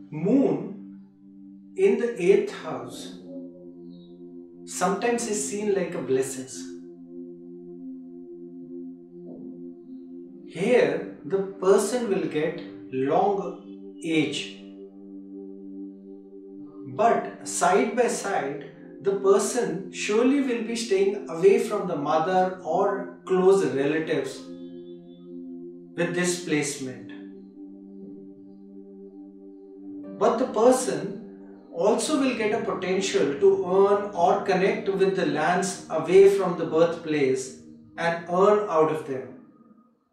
Moon in the 8th house sometimes is seen like a blessing. Here the person will get long age, but side by side the person surely will be staying away from the mother or close relatives with this placement. But the person also will get a potential to earn or connect with the lands away from the birthplace and earn out of them.